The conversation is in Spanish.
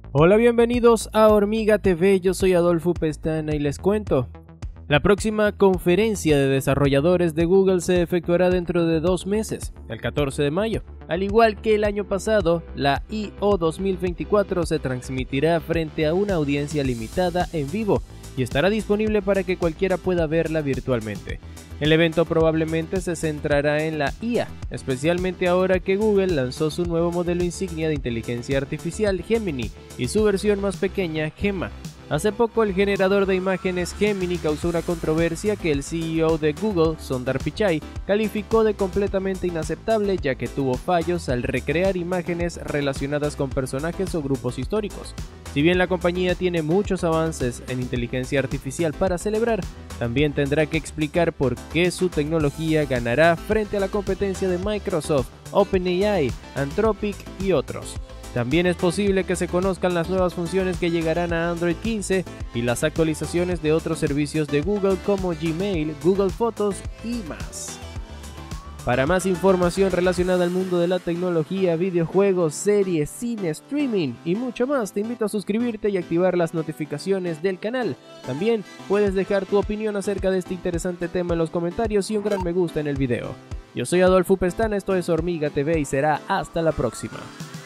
Hola, bienvenidos a Hormiga TV, yo soy Adolfo Pestana y les cuento. La próxima conferencia de desarrolladores de Google se efectuará dentro de 2 meses, el 14 de mayo. Al igual que el año pasado, la I.O. 2024 se transmitirá frente a una audiencia limitada en vivo y estará disponible para que cualquiera pueda verla virtualmente. El evento probablemente se centrará en la IA, especialmente ahora que Google lanzó su nuevo modelo insignia de inteligencia artificial Gemini y su versión más pequeña, Gemma. Hace poco el generador de imágenes Gemini causó una controversia que el CEO de Google, Sundar Pichai, calificó de completamente inaceptable, ya que tuvo fallos al recrear imágenes relacionadas con personajes o grupos históricos. Si bien la compañía tiene muchos avances en inteligencia artificial para celebrar, también tendrá que explicar por qué su tecnología ganará frente a la competencia de Microsoft, OpenAI, Anthropic y otros. También es posible que se conozcan las nuevas funciones que llegarán a Android 15 y las actualizaciones de otros servicios de Google como Gmail, Google Fotos y más. Para más información relacionada al mundo de la tecnología, videojuegos, series, cine, streaming y mucho más, te invito a suscribirte y activar las notificaciones del canal. También puedes dejar tu opinión acerca de este interesante tema en los comentarios y un gran me gusta en el video. Yo soy Adolfo Pestana, esto es Hormiga TV y será hasta la próxima.